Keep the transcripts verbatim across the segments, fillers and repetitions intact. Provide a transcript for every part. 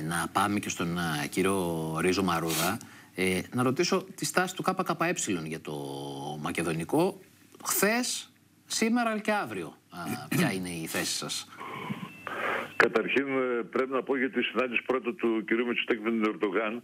να πάμε και στον ε, κύριο Ρίζο Μαρούδα, ε, να ρωτήσω τη στάση του ΚΚΕ για το μακεδονικό χθες, σήμερα και αύριο. Ε, ποια είναι η θέση σας? Καταρχήν πρέπει να πω για τη συνάντηση πρώτα του κ. Μητσοτάκη με τον Ερντογάν,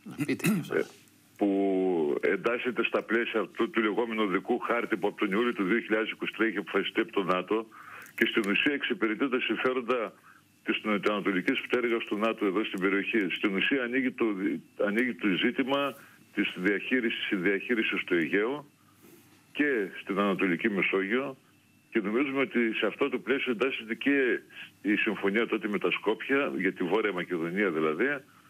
ε, που εντάσσεται στα πλαίσια αυτού του λεγόμενου οδικού χάρτη που από τον Ιούλιο του δύο χιλιάδες είκοσι τρία είχε αποφασιστεί από το ΝΑΤΟ και στην ουσία εξυπηρετεί τα συμφέροντα της νοτιοανατολικής πτέρυγας του ΝΑΤΟ εδώ στην περιοχή. Στην ουσία ανοίγει το, ανοίγει το ζήτημα της διαχείρισης, διαχείρισης του Αιγαίου και στην Ανατολική Μεσόγειο. Και νομίζουμε ότι σε αυτό το πλαίσιο εντάσσεται και η συμφωνία τότε με τα Σκόπια, για τη Βόρεια Μακεδονία δηλαδή,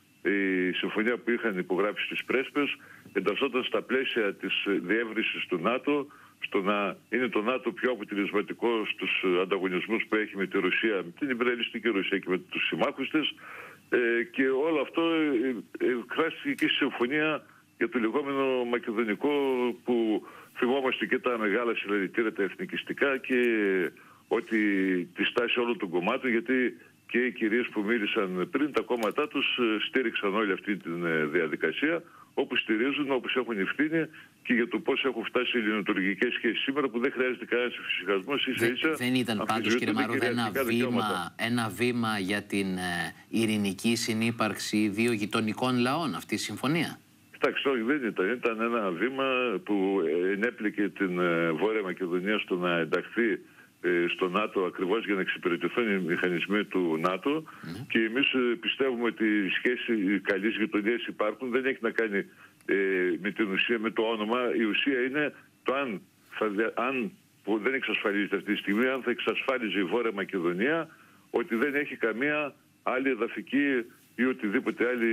η συμφωνία που είχαν υπογράψει στις Πρέσπες, εντασσόταν στα πλαίσια της διεύρυνσης του ΝΑΤΟ, στο να είναι το ΝΑΤΟ πιο αποτελεσματικό στους ανταγωνισμούς που έχει με τη Ρωσία, με την υπεραλιστική Ρωσία και με τους συμμάχους της, και όλο αυτό εκφράστηκε και στη συμφωνία για το λεγόμενο μακεδονικό, που θυμόμαστε και τα μεγάλα συλλαλητήρια τα εθνικιστικά και ότι τη στάση όλων των κομμάτων, γιατί και οι κυρίες που μίλησαν πριν, τα κόμματά τους στήριξαν όλη αυτή τη διαδικασία, όπου στηρίζουν, όπως έχουν ευθύνη και για το πώς έχουν φτάσει οι ελληνοτουρκικές σχέσεις σήμερα, που δεν χρειάζεται κανένας εφησυχασμός. Ίσα ίσα δεν ήταν πάντως, κύριε Μαρούδα, ένα βήμα, ένα βήμα για την ειρηνική συνύπαρξη δύο γειτονικών λαών αυτή η συμφωνία? Κοιτάξτε, όχι, δεν ήταν. Ήταν ένα βήμα που ενέπληκε την Βόρεια Μακεδονία στο να ενταχθεί στο ΝΑΤΟ, ακριβώς για να εξυπηρετηθούν οι μηχανισμοί του ΝΑΤΟ. Mm. Και εμείς πιστεύουμε ότι οι σχέσεις καλής γειτονίας υπάρχουν. Δεν έχει να κάνει ε, με την ουσία, με το όνομα. Η ουσία είναι το αν, θα, αν που δεν εξασφαλίζεται αυτή τη στιγμή, αν θα εξασφάλιζε η Βόρεια Μακεδονία ότι δεν έχει καμία άλλη εδαφική ή οτιδήποτε άλλη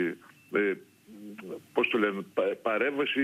ε, πώς το λένε, παρέμβαση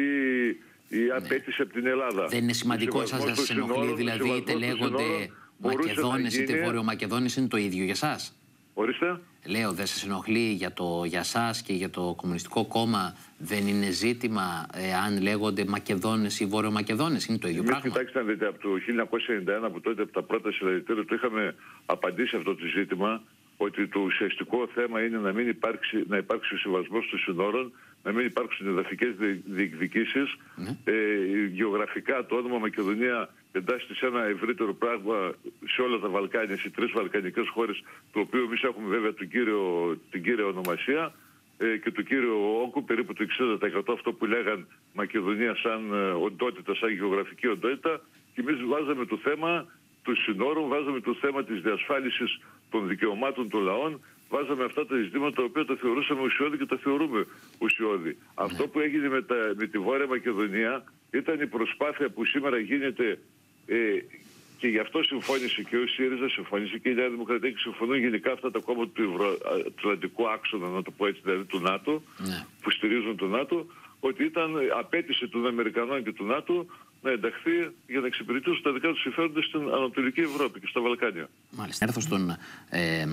ή απέτηση από την Ελλάδα. Δεν είναι σημαντικό σας να σας ενοχλεί, δηλαδή, είτε λέγονται Μακεδόνες είτε Βόρειο-Μακεδόνες, είναι το ίδιο για σας? Ορίστε. Λέω, δεν σας ενοχλεί για, το, για σας και για το Κομμουνιστικό Κόμμα? Δεν είναι ζήτημα ε, αν λέγονται Μακεδόνες ή Βόρειο-Μακεδόνες? Είναι το ίδιο πράγμα? Κοιτάξτε, να δείτε, από το χίλια εννιακόσια ενενήντα ένα, που τότε από τα πρώτα συλλαλητήρια το είχαμε απαντήσει αυτό το ζήτημα, ότι το ουσιαστικό θέμα είναι να μην υπάρξει, να υπάρξει ο σεβασμός των συνόρων, να μην υπάρξουν εδαφικές διεκδικήσεις. Mm. Ε, γεωγραφικά το όνομα Μακεδονία εντάσσεται σε ένα ευρύτερο πράγμα σε όλα τα Βαλκάνια, σε τρεις βαλκανικές χώρες, το οποίο εμείς έχουμε βέβαια τον κύριο, την κύρια ονομασία ε, και το κύριο όγκο, περίπου το εξήντα τοις εκατό αυτό που λέγαν Μακεδονία σαν ε, οντότητα, σαν γεωγραφική οντότητα. Και εμείς βάζαμε το θέμα των συνόρων, βάζαμε το θέμα της διασφάλισης των δικαιωμάτων των λαών, βάζαμε αυτά τα ζητήματα τα οποία τα θεωρούσαμε ουσιώδη και τα θεωρούμε ουσιώδη. Yeah. Αυτό που έγινε με, τα, με τη Βόρεια Μακεδονία ήταν η προσπάθεια που σήμερα γίνεται, ε, και γι' αυτό συμφώνησε και ο ΣΥΡΙΖΑ, συμφώνησε και η Νέα Δημοκρατία, και συμφωνούν γενικά αυτά τα κόμματα του Ευρωατλαντικού άξονα, να το πω έτσι, δηλαδή του ΝΑΤΟ, yeah, που στηρίζουν το ΝΑΤΟ, ότι ήταν απέτηση των Αμερικανών και του ΝΑΤΟ να ενταχθεί για να εξυπηρετήσουν τα δικά τους συμφέροντα στην Ανατολική Ευρώπη και στα Βαλκάνια. Μάλιστα. Έρθω στον ε,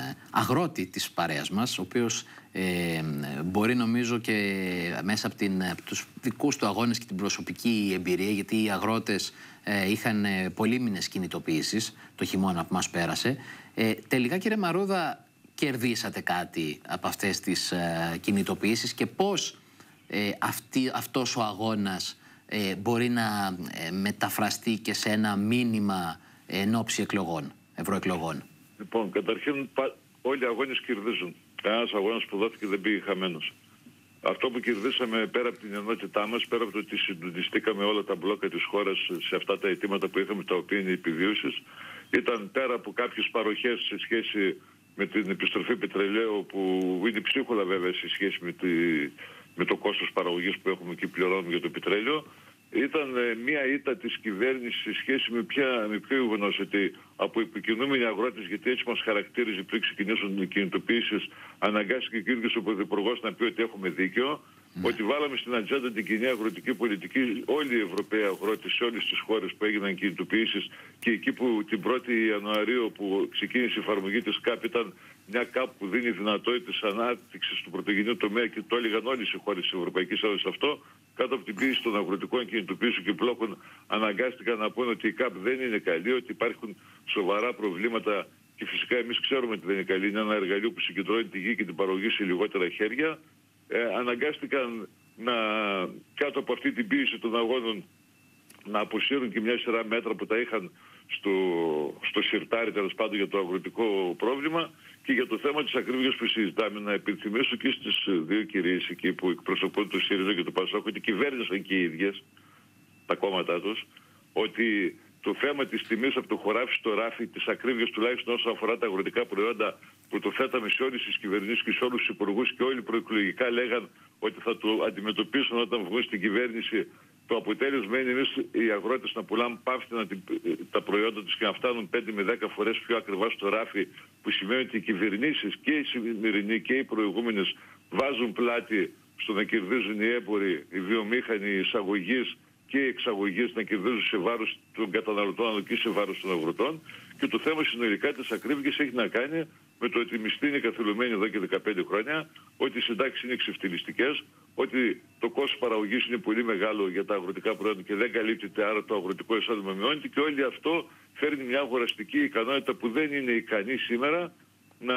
αγρότη της παρέας μας, ο οποίος ε, μπορεί, νομίζω, και μέσα από, την, από τους δικούς του αγώνες και την προσωπική εμπειρία, γιατί οι αγρότες ε, είχαν πολύμηνες κινητοποιήσεις το χειμώνα που μας πέρασε. Ε, τελικά, κύριε Μαρούδα, κερδίσατε κάτι από αυτές τις ε, κινητοποιήσεις και πώς ε, αυτή, αυτός ο αγώνας Ε, μπορεί να ε, μεταφραστεί και σε ένα μήνυμα ε, εν ώψη εκλογών, ευρωεκλογών? Λοιπόν, καταρχήν όλοι οι αγώνες κερδίζουν. Κανένας αγώνας που δόθηκε δεν πήγε χαμένος. Αυτό που κερδίσαμε, πέρα από την ενότητά μας, πέρα από το ότι συντονιστήκαμε όλα τα μπλόκα της χώρας σε αυτά τα αιτήματα που είχαμε, τα οποία είναι επιβίωσης, ήταν πέρα από κάποιες παροχές σε σχέση με την επιστροφή πετρελαίου, που είναι ψίχολα βέβαια σε σχέση με τη... με το κόστος παραγωγής που έχουμε και πληρώνουμε για το πετρέλαιο. Ήταν ε, μία ήττα της κυβέρνησης σε σχέση με, ποια, με ποιο γεγονός, ότι από επικοινούμενοι αγρότες, γιατί έτσι μας χαρακτήριζε πριν ξεκινήσουν οι κινητοποιήσεις, αναγκάστηκε και ο ίδιος ο Πρωθυπουργός να πει ότι έχουμε δίκιο, mm. ότι βάλαμε στην ατζέντα την κοινή αγροτική πολιτική όλοι οι Ευρωπαίοι αγρότες σε όλες τις χώρες που έγιναν κινητοποιήσεις, και εκεί που την πρώτη Ιανουαρίου που ξεκίνησε η εφαρμογή της ΚΑΠ ήταν μια ΚΑΠ που δίνει δυνατότητες ανάπτυξης του πρωτογενείου τομέα, και το έλεγαν όλες οι χώρες της Ευρωπαϊκής Ένωσης αυτό, κάτω από την πίεση των αγροτικών κινητοποιήσεων και μπλόκων, αναγκάστηκαν να πούνε ότι η ΚΑΠ δεν είναι καλή, ότι υπάρχουν σοβαρά προβλήματα και φυσικά εμείς ξέρουμε ότι δεν είναι καλή, είναι ένα εργαλείο που συγκεντρώνει τη γη και την παραγωγή σε λιγότερα χέρια, ε, αναγκάστηκαν να, κάτω από αυτή την πίεση των αγώνων, να αποσύρουν και μια σειρά μέτρα που τα είχαν στο, στο σιρτάρι, τέλος πάντων, για το αγροτικό πρόβλημα και για το θέμα της ακρίβειας που συζητάμε. Να επιθυμίσω και στις δύο κυρίες εκεί που εκπροσωπούν το ΣΥΡΙΖΑ και το ΠΑΣΟΚ, ότι κυβέρνησαν και οι ίδιες τα κόμματά τους, ότι το θέμα της τιμής από το χωράφι στο ράφι, της ακρίβειας τουλάχιστον όσον αφορά τα αγροτικά προϊόντα, που το θέταμε σε όλες τις κυβερνήσεις και σε όλους τους υπουργούς και όλοι προεκλογικά λέγαν ότι θα το αντιμετωπίσουν όταν βγουν στην κυβέρνηση. Το αποτέλεσμα είναι εμείς οι αγρότες να πουλάμε πάυστηνα τα προϊόντα τους και να φτάνουν πέντε με δέκα φορές πιο ακριβά στο ράφι, που σημαίνει ότι οι κυβερνήσεις και οι σημερινοί και οι προηγούμενες βάζουν πλάτη στο να κερδίζουν οι έμποροι, οι βιομήχανοι, οι εισαγωγείς και οι εξαγωγείς να κερδίζουν σε βάρος των καταναλωτών αλλά και σε βάρος των αγροτών. Και το θέμα συνολικά της ακρίβειας έχει να κάνει με το ότι η μισθή είναι καθυλωμένη εδώ και δεκαπέντε χρόνια, ότι οι συντάξεις είναι εξευτελιστικές, ότι το κόστος παραγωγής είναι πολύ μεγάλο για τα αγροτικά προϊόντα και δεν καλύπτεται, άρα το αγροτικό εισόδημα μειώνεται και όλο αυτό φέρνει μια αγοραστική ικανότητα που δεν είναι ικανή σήμερα να,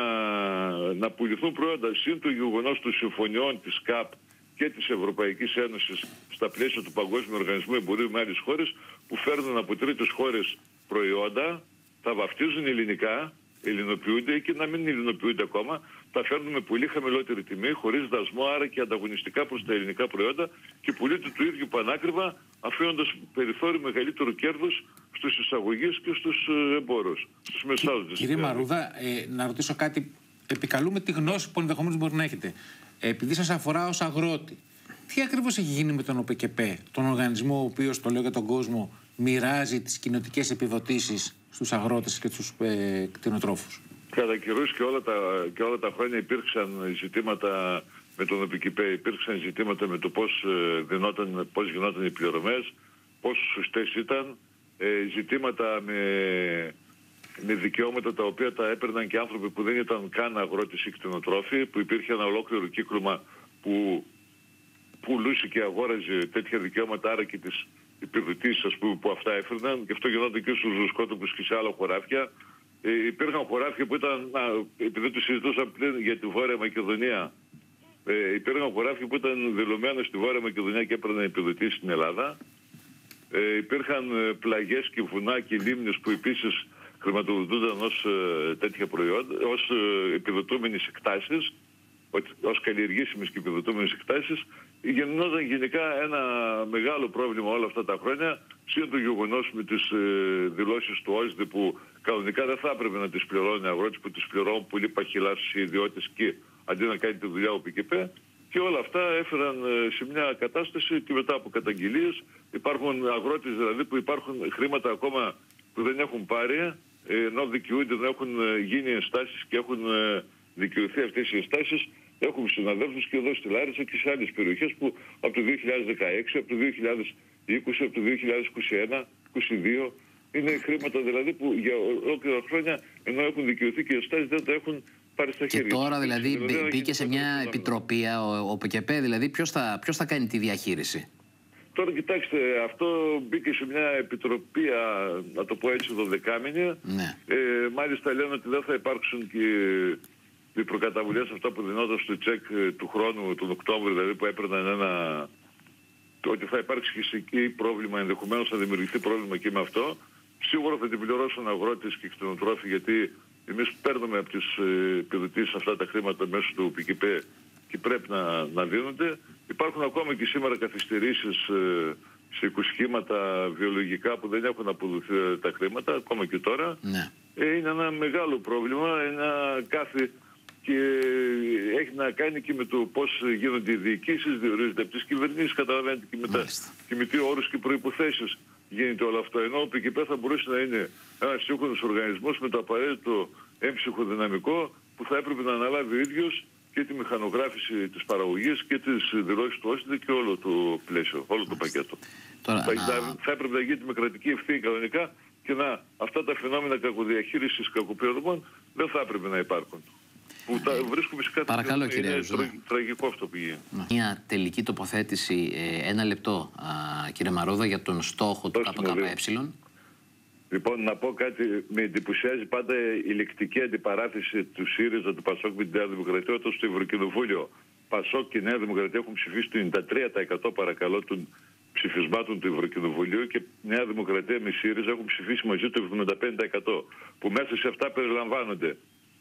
να πουληθούν προϊόντα. Συν το γεγονός των συμφωνιών της ΚΑΠ και της Ευρωπαϊκής Ένωσης στα πλαίσια του Παγκόσμιου Οργανισμού Εμπορίου με άλλες χώρες που φέρνουν από τρίτες χώρες προϊόντα, τα βαφτίζουν ελληνικά, ελληνοποιούνται και να μην ελληνοποιούνται ακόμα, τα φέρνουν με πολύ χαμηλότερη τιμή, χωρίς δασμό, άρα και ανταγωνιστικά προς τα ελληνικά προϊόντα και πουλείται του ίδιου πανάκριβα, αφήνοντας περιθώριο μεγαλύτερο κέρδος στους εισαγωγείς και στους εμπόρους, στους μεσάζοντες. Κύριε Μαρούδα, ε, να ρωτήσω κάτι. Επικαλούμε τη γνώση που ενδεχομένως μπορεί να έχετε. Ε, επειδή σας αφορά ως αγρότη, τι ακριβώς έχει γίνει με τον ΟΠΕΚΕΠΕ, τον οργανισμό ο οποίος, το λέω για τον κόσμο, μοιράζει τις κοινοτικές επιδοτήσεις στους αγρότες και τους ε, κτηνοτρόφους? Κατά καιρούς και όλα, τα, και όλα τα χρόνια υπήρξαν ζητήματα με τον ΟΠΕΚΕΠΕ, υπήρξαν ζητήματα με το πώς, δινόταν, πώς γινόταν οι πληρωμές, πόσο σωστές ήταν, ε, ζητήματα με, με δικαιώματα τα οποία τα έπαιρναν και άνθρωποι που δεν ήταν καν αγρότες ή κτηνοτρόφοι, που υπήρχε ένα ολόκληρο κύκλωμα που πουλούσε και αγόραζε τέτοια δικαιώματα, άρα και τις επιδοτήσεις, ας πούμε, που αυτά έφερναν, και αυτό γινόταν και στους ζουσκότοπους και σε άλλα χωράφια. Ε, υπήρχαν χωράφια που ήταν, α, επειδή το συζητούσαν πριν για τη Βόρεια Μακεδονία, ε, υπήρχαν χωράφια που ήταν δηλωμένα στη Βόρεια Μακεδονία και έπαιρναν επιδοτήσεις στην Ελλάδα. Ε, υπήρχαν ε, πλαγιές και βουνά και λίμνες που επίσης χρηματοδοτούνταν ως ε, τέτοια προϊόντα, ως ε, επιδοτούμενες εκτάσεις, ως καλλιεργήσιμες και επιδοτούμενες εκτάσεις. Γεννόταν γενικά ένα μεγάλο πρόβλημα όλα αυτά τα χρόνια, σύν το γεγονός με τις ε, δηλώσεις του ΟΣΔΕ που κανονικά δεν θα έπρεπε να τις πληρώνει αγρότες, που τις πληρώνουν πολύ παχυλά στους ιδιώτες και αντί να κάνει τη δουλειά ο ΟΠΕΚΕΠΕ. Και όλα αυτά έφεραν ε, σε μια κατάσταση και μετά από καταγγελίες υπάρχουν αγρότες δηλαδή που υπάρχουν χρήματα ακόμα που δεν έχουν πάρει, ε, ενώ δικαιούνται, δεν έχουν γίνει ενστάσεις και έχουν ε, δικαιωθεί αυτές οι ενστάσεις. Έχουμε συναδέλφους και εδώ στη Λάρισα και σε άλλες περιοχές που από το δύο χιλιάδες δεκαέξι, από το δύο χιλιάδες είκοσι, από το δύο χιλιάδες είκοσι ένα, είκοσι δύο είναι χρήματα δηλαδή που για ολόκληρα χρόνια, ενώ έχουν δικαιωθεί και οι ενστάσεις, δεν τα έχουν πάρει στα χέρια. Και τώρα δηλαδή μπήκε σε μια επιτροπή ο ΟΠΕΚΕΠΕ, δηλαδή ποιος θα, ποιος θα κάνει τη διαχείριση? Τώρα κοιτάξτε, αυτό μπήκε σε μια επιτροπή, να το πω έτσι, δωδεκάμηνη. Ναι. Ε, μάλιστα λένε ότι δεν θα υπάρξουν και οι προκαταβουλές αυτά που δινόταν στο τσεκ του χρόνου, τον Οκτώβριο, δηλαδή που έπαιρναν ένα... ότι θα υπάρξει και εκεί πρόβλημα, ενδεχομένως θα δημιουργηθεί πρόβλημα και με αυτό. Σίγουρα θα την πληρώσουν αγρότες και κτηνοτρόφοι, γιατί εμείς παίρνουμε από τις επιδοτήσεις αυτά τα χρήματα μέσω του ΟΠΕΚΕΠΕ και πρέπει να, να δίνονται. Υπάρχουν ακόμα και σήμερα καθυστερήσεις σε οικοσχήματα βιολογικά που δεν έχουν αποδοθεί τα χρήματα, ακόμα και τώρα. Ναι. Είναι ένα μεγάλο πρόβλημα, ένα κάθε... και έχει να κάνει και με το πώς γίνονται οι διοικήσεις, διορίζονται από τις κυβερνήσεις, καταλαβαίνετε, και με, τα, και με τι όρους και προϋποθέσεις γίνεται όλο αυτό. Ενώ ο ΠΚΠ θα μπορούσε να είναι ένας σύγχρονος οργανισμός με το απαραίτητο έμψυχο δυναμικό που θα έπρεπε να αναλάβει ο ίδιος και τη μηχανογράφηση της παραγωγής και τις δηλώσεις του ΟΣΔΕ και όλο το πλαίσιο, όλο το πακέτο. Τώρα, θα, να... θα έπρεπε να γίνει με κρατική ευθύνη κανονικά και να αυτά τα φαινόμενα κακοδιαχείρισης κακοπληρωμών δεν θα έπρεπε να υπάρχουν. Που τα βρίσκουμε σε κάτι. Παρακαλώ, κύριε είναι τρα, τραγικό αυτό που γίνει. Μια τελική τοποθέτηση, ε, ένα λεπτό, α, κύριε Μαρούδα, για τον στόχο του ΚΚΕ. Λοιπόν, να πω κάτι. Με εντυπωσιάζει πάντα η λεκτική αντιπαράθεση του ΣΥΡΙΖΑ, του ΠΑΣΟΚ με τη Νέα Δημοκρατία, όταν στο Ευρωκοινοβούλιο ΠΑΣΟΚ και η Νέα Δημοκρατία έχουν ψηφίσει το ενενήντα τρία τοις εκατό παρακαλώ των ψηφισμάτων του Ευρωκοινοβουλίου και η Νέα Δημοκρατία με ΣΥΡΙΖΑ έχουν ψηφίσει μαζί το εβδομήντα πέντε τοις εκατό. Που μέσα σε αυτά περιλαμβάνονται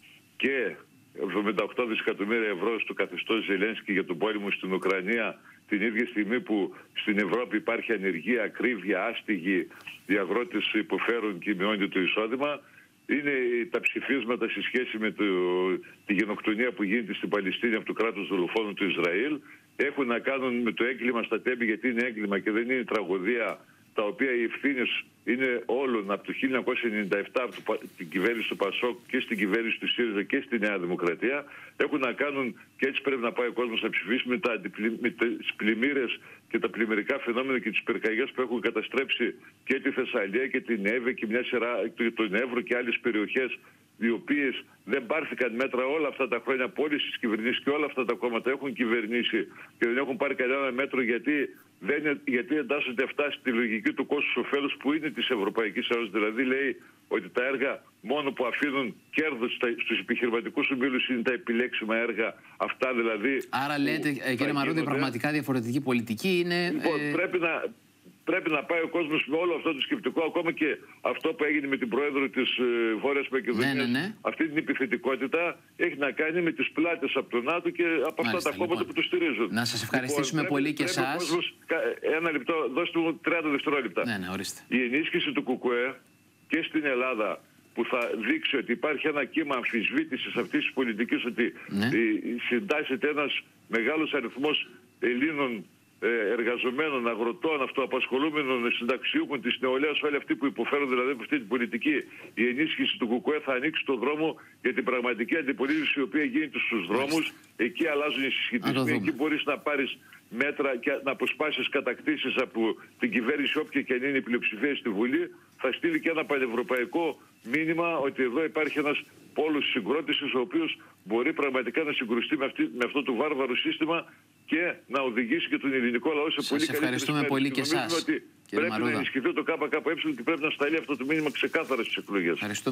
και εβδομήντα οκτώ δισεκατομμύρια ευρώ στο καθεστώς Ζελένσκι για τον πόλεμο στην Ουκρανία, την ίδια στιγμή που στην Ευρώπη υπάρχει ανεργία, ακρίβεια, άστιγοι, οι αγρότες υποφέρουν και μειώνεται το εισόδημα. Είναι τα ψηφίσματα σε σχέση με το, τη γενοκτονία που γίνεται στην Παλαιστίνη από το κράτος δολοφόνου του Ισραήλ. Έχουν να κάνουν με το έγκλημα στα τέμπη, γιατί είναι έγκλημα και δεν είναι τραγωδία, τα οποία οι ευθύνες είναι όλων από το χίλια εννιακόσια ενενήντα επτά από την κυβέρνηση του ΠΑΣΟΚ και στην κυβέρνηση του ΣΥΡΙΖΑ και στη Νέα Δημοκρατία. Έχουν να κάνουν, και έτσι πρέπει να πάει ο κόσμος να ψηφίσει, με, τα, με τις πλημμύρες και τα πλημμυρικά φαινόμενα και τις πυρκαγιές που έχουν καταστρέψει και τη Θεσσαλία και την Εύβοια και μια σειρά, τον Εύρο και άλλες περιοχές, οι οποίες δεν πάρθηκαν μέτρα όλα αυτά τα χρόνια από όλες τις κυβερνήσεις και όλα αυτά τα κόμματα έχουν κυβερνήσει και δεν έχουν πάρει κανένα μέτρο, γιατί, δεν, γιατί εντάσσονται αυτά στη λογική του κόστους ωφέλους που είναι της Ευρωπαϊκής Ένωσης. Δηλαδή λέει ότι τα έργα μόνο που αφήνουν κέρδος στους επιχειρηματικούς ομίλους είναι τα επιλέξιμα έργα. Αυτά δηλαδή. Άρα λέτε, κύριε Μαρούδη, πραγματικά διαφορετική πολιτική είναι. Λοιπόν, ε... πρέπει να. Πρέπει να πάει ο κόσμος με όλο αυτό το σκεπτικό, ακόμα και αυτό που έγινε με την πρόεδρο της ε, Βόρειας Μακεδονίας. Ναι, ναι, ναι. Αυτή την επιθετικότητα έχει να κάνει με τις πλάτες από τον ΝΑΤΟ και από Μάλιστα, αυτά τα κόμματα λοιπόν. που το στηρίζουν. Να σας ευχαριστήσουμε λοιπόν, πολύ πρέπει, και εσάς. Ένα λεπτό, δώστε μου τριάντα δευτερόλεπτα. Ναι, ναι, ορίστε. Η ενίσχυση του ΚΚΕ και στην Ελλάδα, που θα δείξει ότι υπάρχει ένα κύμα αμφισβήτησης αυτής της πολιτικής, ότι ναι. συντάσσεται ένας μεγάλος αριθμός Ελλήνων εργαζομένων, αγροτών, αυτοαπασχολούμενων, συνταξιούχων της νεολαίας, όλοι αυτοί που υποφέρουν δηλαδή από αυτή την πολιτική. Η ενίσχυση του ΚΚΕ θα ανοίξει τον δρόμο για την πραγματική αντιπολίτευση, η οποία γίνεται στους δρόμους. Εκεί αλλάζουν οι συσχετισμοί, εκεί μπορείς να πάρεις μέτρα και να αποσπάσεις κατακτήσεις από την κυβέρνηση, όποια και αν είναι η πλειοψηφία στη Βουλή. Θα στείλει και ένα πανευρωπαϊκό μήνυμα ότι εδώ υπάρχει ένας πόλος συγκρότησης, ο οποίος μπορεί πραγματικά να συγκρουστεί με, αυτή, με αυτό το βάρβαρο σύστημα και να οδηγήσει και τον ελληνικό λαό σε Σας πολύ καλύτερη ευχαριστούμε πολύ και εσάς, ότι πρέπει Μαρούδα. να ενισχυθεί το ΚΚΕ και πρέπει να σταλεί αυτό το μήνυμα ξεκάθαρα στις εκλογές.